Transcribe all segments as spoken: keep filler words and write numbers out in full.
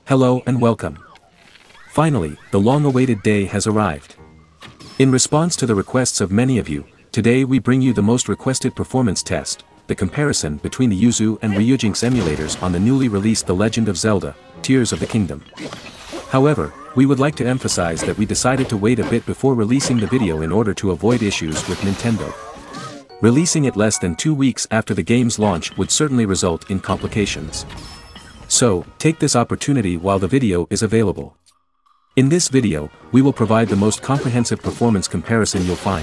Hello and welcome. Finally, the long-awaited day has arrived. In response to the requests of many of you, today we bring you the most requested performance test, the comparison between the Yuzu and Ryujinx emulators on the newly released The Legend of Zelda, Tears of the Kingdom. However, we would like to emphasize that we decided to wait a bit before releasing the video in order to avoid issues with Nintendo. Releasing it less than two weeks after the game's launch would certainly result in complications. So, take this opportunity while the video is available. In this video, we will provide the most comprehensive performance comparison you'll find.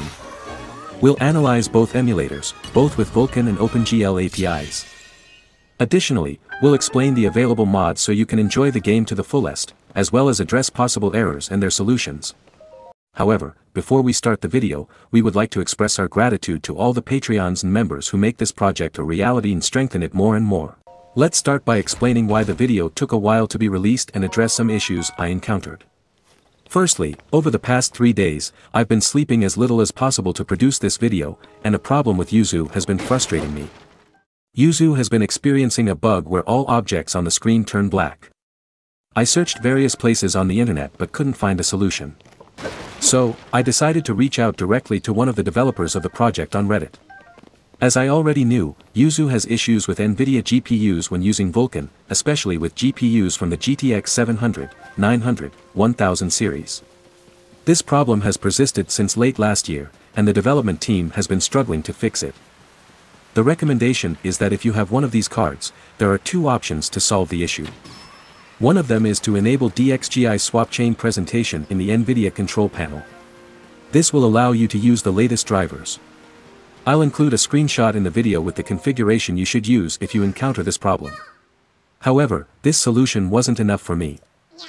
We'll analyze both emulators, both with Vulkan and OpenGL A P Is. Additionally, we'll explain the available mods so you can enjoy the game to the fullest, as well as address possible errors and their solutions. However, before we start the video, we would like to express our gratitude to all the Patreons and members who make this project a reality and strengthen it more and more. Let's start by explaining why the video took a while to be released and address some issues I encountered. Firstly, over the past three days, I've been sleeping as little as possible to produce this video, and a problem with Yuzu has been frustrating me. Yuzu has been experiencing a bug where all objects on the screen turn black. I searched various places on the internet but couldn't find a solution. So, I decided to reach out directly to one of the developers of the project on Reddit. As I already knew, Yuzu has issues with Nvidia G P Us when using Vulkan, especially with G P Us from the G T X seven hundred, nine hundred, one thousand series. This problem has persisted since late last year, and the development team has been struggling to fix it. The recommendation is that if you have one of these cards, there are two options to solve the issue. One of them is to enable D X G I swap chain presentation in the Nvidia control panel. This will allow you to use the latest drivers. I'll include a screenshot in the video with the configuration you should use if you encounter this problem. However, this solution wasn't enough for me.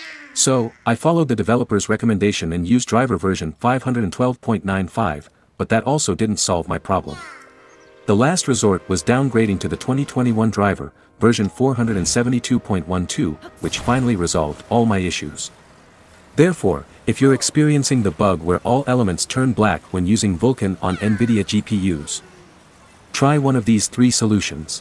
So, I followed the developer's recommendation and used driver version five twelve point nine five, but that also didn't solve my problem. The last resort was downgrading to the twenty twenty-one driver, version four seventy-two point twelve, which finally resolved all my issues. Therefore, if you're experiencing the bug where all elements turn black when using Vulkan on Nvidia G P Us, try one of these three solutions.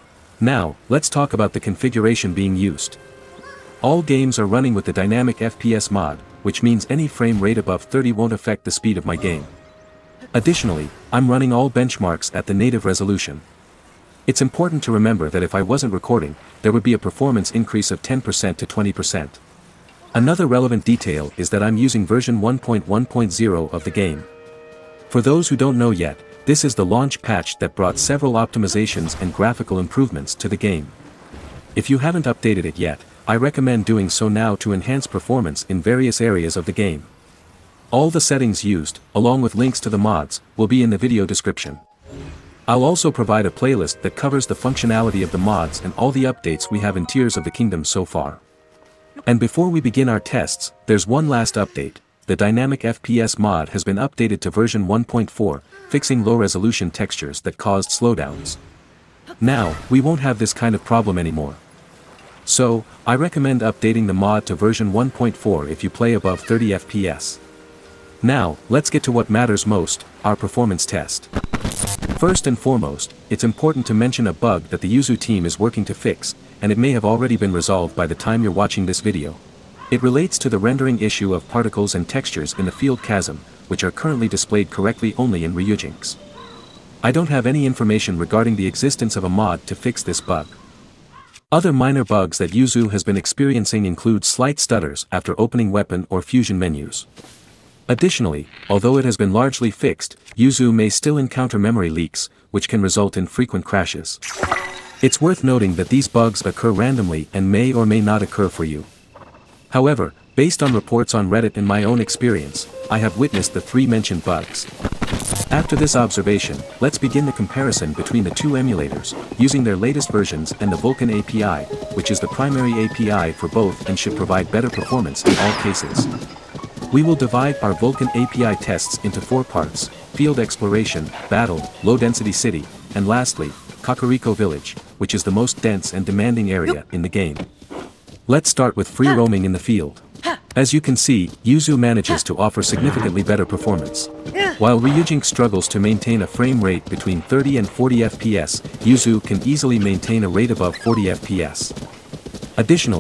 Now, let's talk about the configuration being used. All games are running with the dynamic F P S mod, which means any frame rate above thirty won't affect the speed of my game. Additionally, I'm running all benchmarks at the native resolution. It's important to remember that if I wasn't recording, there would be a performance increase of ten percent to twenty percent. Another relevant detail is that I'm using version one point one point zero of the game. For those who don't know yet, this is the launch patch that brought several optimizations and graphical improvements to the game. If you haven't updated it yet, I recommend doing so now to enhance performance in various areas of the game. All the settings used, along with links to the mods, will be in the video description. I'll also provide a playlist that covers the functionality of the mods and all the updates we have in Tears of the Kingdom so far. And before we begin our tests, there's one last update. The dynamic F P S mod has been updated to version one point four, fixing low-resolution textures that caused slowdowns. Now, we won't have this kind of problem anymore. So, I recommend updating the mod to version one point four if you play above thirty F P S. Now, let's get to what matters most, our performance test. First and foremost, it's important to mention a bug that the Yuzu team is working to fix, and it may have already been resolved by the time you're watching this video. It relates to the rendering issue of particles and textures in the field Chasm, which are currently displayed correctly only in Ryujinx. I don't have any information regarding the existence of a mod to fix this bug. Other minor bugs that Yuzu has been experiencing include slight stutters after opening weapon or fusion menus. Additionally, although it has been largely fixed, Yuzu may still encounter memory leaks, which can result in frequent crashes. It's worth noting that these bugs occur randomly and may or may not occur for you. However, based on reports on Reddit and my own experience, I have witnessed the three mentioned bugs. After this observation, let's begin the comparison between the two emulators, using their latest versions and the Vulkan A P I, which is the primary A P I for both and should provide better performance in all cases. We will divide our Vulkan A P I tests into four parts: Field Exploration, Battle, Low-Density City, and lastly, Kakariko Village, which is the most dense and demanding area in the game. Let's start with free roaming in the field. As you can see, Yuzu manages to offer significantly better performance. While Ryujinx struggles to maintain a frame rate between thirty and forty F P S, Yuzu can easily maintain a rate above forty F P S. Additionally,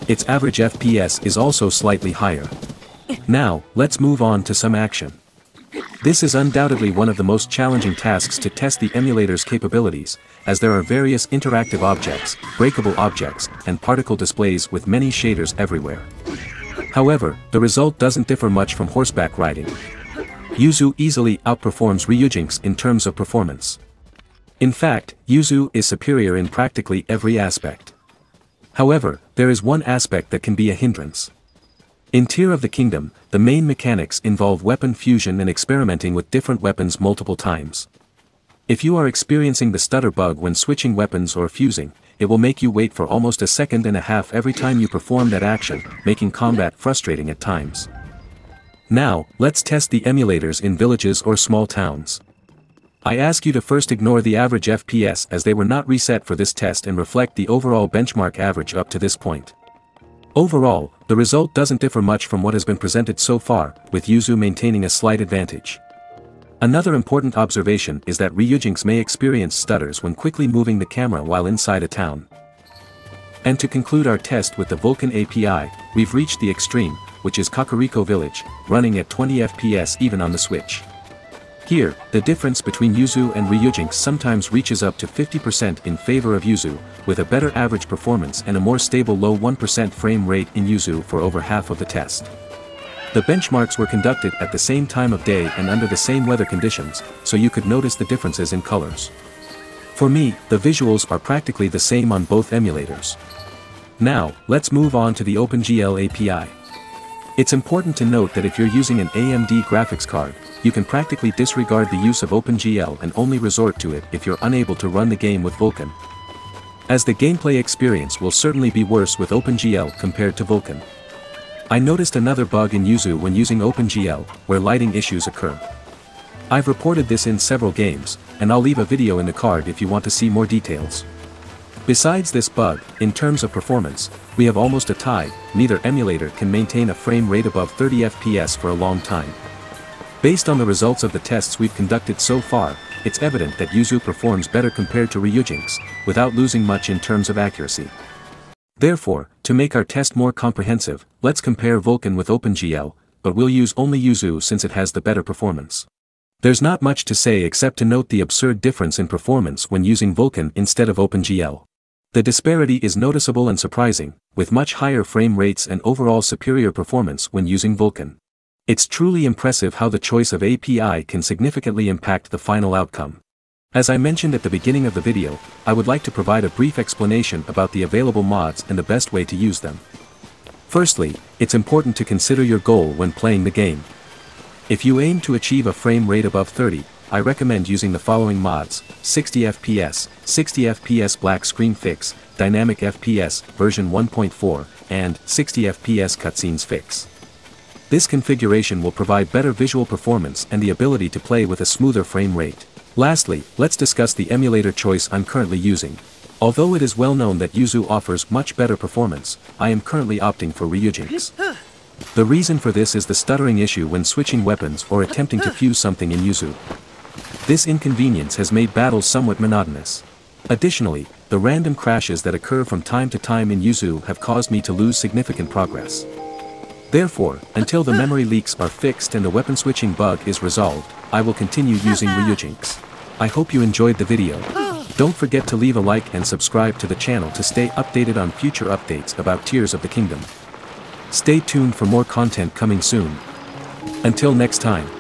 Its average F P S is also slightly higher. Now, let's move on to some action. This is undoubtedly one of the most challenging tasks to test the emulator's capabilities, as there are various interactive objects, breakable objects, and particle displays with many shaders everywhere. However, the result doesn't differ much from horseback riding. Yuzu easily outperforms Ryujinx in terms of performance. In fact, Yuzu is superior in practically every aspect. However, there is one aspect that can be a hindrance. In Tear of the Kingdom, the main mechanics involve weapon fusion and experimenting with different weapons multiple times. If you are experiencing the stutter bug when switching weapons or fusing, it will make you wait for almost a second and a half every time you perform that action, making combat frustrating at times. Now, let's test the emulators in villages or small towns. I ask you to first ignore the average F P S as they were not reset for this test and reflect the overall benchmark average up to this point. Overall, the result doesn't differ much from what has been presented so far, with Yuzu maintaining a slight advantage. Another important observation is that Ryujinx may experience stutters when quickly moving the camera while inside a town. And to conclude our test with the Vulkan A P I, we've reached the extreme, which is Kakariko Village, running at twenty F P S even on the Switch. Here, the difference between Yuzu and Ryujinx sometimes reaches up to fifty percent in favor of Yuzu, with a better average performance and a more stable low one percent frame rate in Yuzu for over half of the test. The benchmarks were conducted at the same time of day and under the same weather conditions, so you could notice the differences in colors. For me, the visuals are practically the same on both emulators. Now, let's move on to the OpenGL A P I. It's important to note that if you're using an A M D graphics card, you can practically disregard the use of OpenGL and only resort to it if you're unable to run the game with Vulkan. As the gameplay experience will certainly be worse with OpenGL compared to Vulkan. I noticed another bug in Yuzu when using OpenGL, where lighting issues occur. I've reported this in several games, and I'll leave a video in the card if you want to see more details. Besides this bug, in terms of performance, we have almost a tie. Neither emulator can maintain a frame rate above thirty F P S for a long time. Based on the results of the tests we've conducted so far, it's evident that Yuzu performs better compared to Ryujinx, without losing much in terms of accuracy. Therefore, to make our test more comprehensive, let's compare Vulkan with OpenGL, but we'll use only Yuzu since it has the better performance. There's not much to say except to note the absurd difference in performance when using Vulkan instead of OpenGL. The disparity is noticeable and surprising, with much higher frame rates and overall superior performance when using Vulkan. It's truly impressive how the choice of A P I can significantly impact the final outcome. As I mentioned at the beginning of the video, I would like to provide a brief explanation about the available mods and the best way to use them. Firstly, it's important to consider your goal when playing the game. If you aim to achieve a frame rate above thirty, I recommend using the following mods: sixty F P S, sixty F P S black screen fix, dynamic F P S version one point four, and sixty F P S cutscenes fix. This configuration will provide better visual performance and the ability to play with a smoother frame rate. Lastly, let's discuss the emulator choice I'm currently using. Although it is well known that Yuzu offers much better performance, I am currently opting for Ryujinx. The reason for this is the stuttering issue when switching weapons or attempting to fuse something in Yuzu. This inconvenience has made battles somewhat monotonous. Additionally, the random crashes that occur from time to time in Yuzu have caused me to lose significant progress. Therefore, until the memory leaks are fixed and the weapon switching bug is resolved, I will continue using Ryujinx. I hope you enjoyed the video. Don't forget to leave a like and subscribe to the channel to stay updated on future updates about Tears of the Kingdom. Stay tuned for more content coming soon. Until next time.